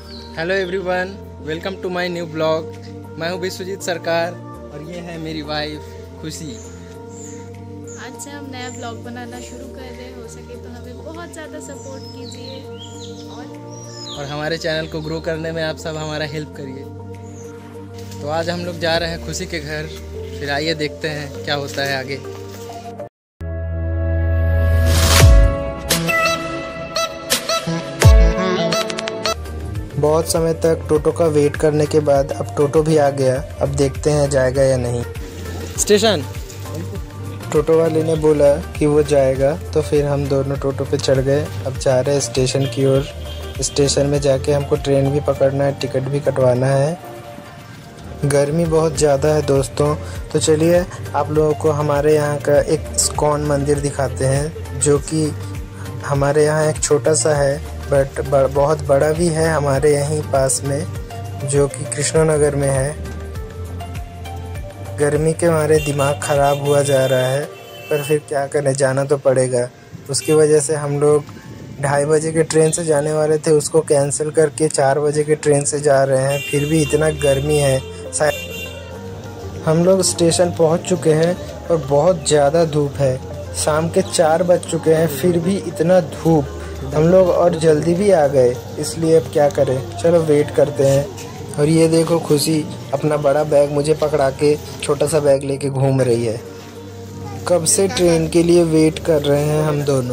Hello everyone, welcome to my new blog. मैं हूं विश्वजीत सरकार और ये है मेरी वाइफ खुशी। आज से हम नया ब्लॉग बनाना शुरू कर रहे हैं। हो सके तो हमें बहुत ज़्यादा सपोर्ट कीजिए और हमारे चैनल को ग्रो करने में आप सब हमारा हेल्प करिए। तो आज हम लोग जा रहे हैं खुशी के घर, फिर आइए देखते हैं क्या होता है आगे। बहुत समय तक टोटो का वेट करने के बाद अब टोटो भी आ गया। अब देखते हैं जाएगा या नहीं। स्टेशन टोटो वाले ने बोला कि वो जाएगा, तो फिर हम दोनों टोटो पे चढ़ गए। अब जा रहे हैं स्टेशन की ओर। स्टेशन में जाके हमको ट्रेन भी पकड़ना है, टिकट भी कटवाना है। गर्मी बहुत ज़्यादा है दोस्तों, तो चलिए आप लोगों को हमारे यहाँ का एक इस्कॉन मंदिर दिखाते हैं, जो कि हमारे यहाँ एक छोटा सा है बट बहुत बड़ा भी है हमारे यहीं पास में, जो कि कृष्णनगर में है। गर्मी के मारे दिमाग ख़राब हुआ जा रहा है, पर फिर क्या करें, जाना तो पड़ेगा। उसकी वजह से हम लोग 2:30 बजे के ट्रेन से जाने वाले थे, उसको कैंसिल करके 4 बजे के ट्रेन से जा रहे हैं। फिर भी इतना गर्मी है। हम लोग स्टेशन पहुंच चुके हैं और बहुत ज़्यादा धूप है। शाम के 4 बज चुके हैं, फिर भी इतना धूप। हम लोग और जल्दी भी आ गए, इसलिए अब क्या करें, चलो वेट करते हैं। और ये देखो खुशी अपना बड़ा बैग मुझे पकड़ा के छोटा सा बैग लेके घूम रही है। कब से ट्रेन के लिए वेट कर रहे हैं हम दोनों।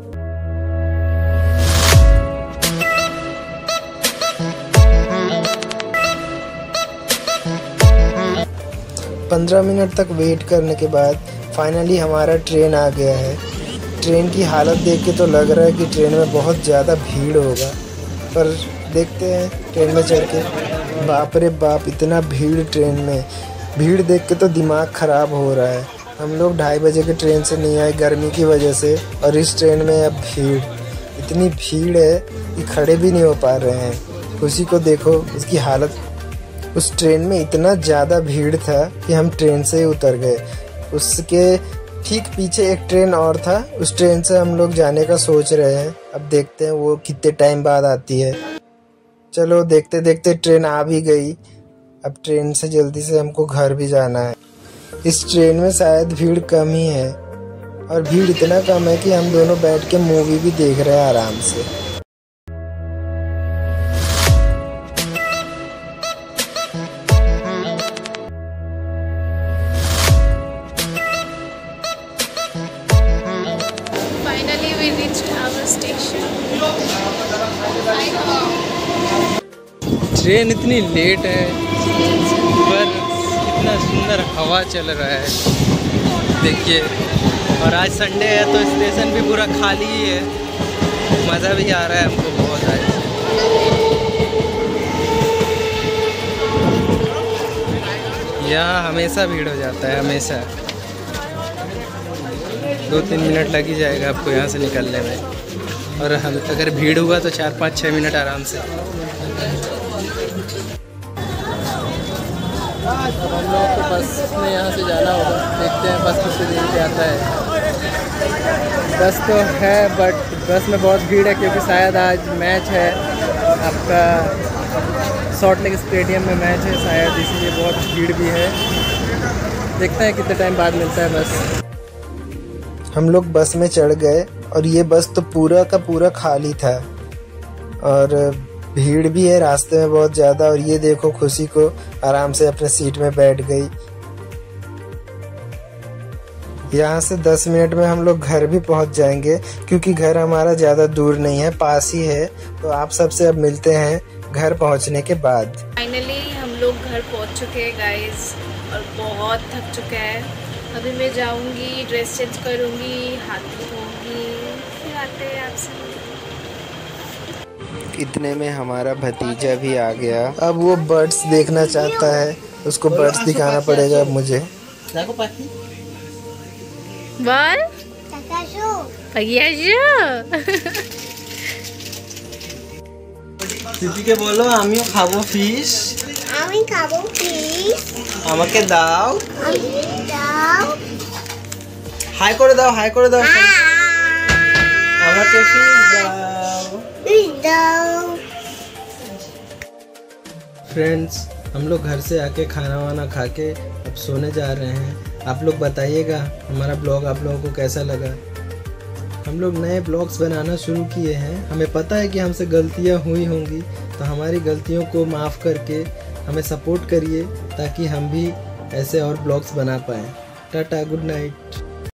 पंद्रह मिनट तक वेट करने के बाद फाइनली हमारा ट्रेन आ गया है। ट्रेन की हालत देख के तो लग रहा है कि ट्रेन में बहुत ज़्यादा भीड़ होगा, पर देखते हैं ट्रेन में चढ़ के। बाप रे बाप, इतना भीड़ ट्रेन में। भीड़ देख के तो दिमाग ख़राब हो रहा है। हम लोग 2:30 बजे के ट्रेन से नहीं आए गर्मी की वजह से, और इस ट्रेन में अब भीड़, इतनी भीड़ है कि खड़े भी नहीं हो पा रहे हैं। खुशी को देखो, उसकी हालत। उस ट्रेन में इतना ज़्यादा भीड़ था कि हम ट्रेन से ही उतर गए। उसके ठीक पीछे एक ट्रेन और था, उस ट्रेन से हम लोग जाने का सोच रहे हैं। अब देखते हैं वो कितने टाइम बाद आती है। चलो देखते देखते ट्रेन आ भी गई। अब ट्रेन से जल्दी से हमको घर भी जाना है। इस ट्रेन में शायद भीड़ कम ही है, और भीड़ इतना कम है कि हम दोनों बैठ के मूवी भी देख रहे हैं आराम से। ट्रेन इतनी लेट है, पर कितना सुंदर हवा चल रहा है देखिए। और आज संडे है तो स्टेशन भी पूरा खाली ही है। मज़ा भी आ रहा है हमको बहुत आज। यहाँ हमेशा भीड़ हो जाता है, हमेशा। 2-3 मिनट लग ही जाएगा आपको यहाँ से निकलने में, और अगर भीड़ हुआ तो 4-5-6 मिनट आराम से। अब हम लोग को बस में यहाँ से जाना होगा। देखते हैं बस कितनी देर पे आता है। बस तो है, बट बस में बहुत भीड़ है, क्योंकि शायद आज मैच है आपका, सॉल्ट लेक स्टेडियम में मैच है शायद, इसीलिए बहुत भीड़ भी है। देखते हैं कितने टाइम बाद मिलता है बस। हम लोग बस में चढ़ गए, और ये बस तो पूरा का पूरा खाली था, और भीड़ भी है रास्ते में बहुत ज़्यादा। और ये देखो खुशी को आराम से अपने सीट में बैठ गई। यहाँ से 10 मिनट में हम लोग घर भी पहुँच जाएंगे, क्योंकि घर हमारा ज़्यादा दूर नहीं है, पास ही है। तो आप सबसे अब मिलते हैं घर पहुँचने के बाद। फाइनली हम लोग घर पहुँच चुके हैं गाइस, और बहुत थक चुका है। अभी मैं जाऊँगी, ड्रेस चेंज करूँगी, हाथ धोऊँगी, फिर आते हैं आपसे। इतने में हमारा भतीजा भी आ गया। अब वो बर्ड्स देखना चाहता है, उसको बर्ड्स दिखाना पड़ेगा मुझे। बोल দিদিকে বলো আমিও খাবো ফিশ। আমি খাবো ফিশ। আমাকে দাও। আমাকে দাও। হাই করে দাও, হাই করে দাও। আমাকে ফিশ দাও। ফিশ দাও। फ्रेंड्स, हम लोग घर से आके खाना वाना खा के अब सोने जा रहे हैं। आप लोग बताइएगा हमारा ब्लॉग आप लोगों को कैसा लगा। हम लोग नए ब्लॉग्स बनाना शुरू किए हैं। हमें पता है कि हमसे गलतियां हुई होंगी, तो हमारी गलतियों को माफ़ करके हमें सपोर्ट करिए ताकि हम भी ऐसे और ब्लॉग्स बना पाएँ। Tata, good night.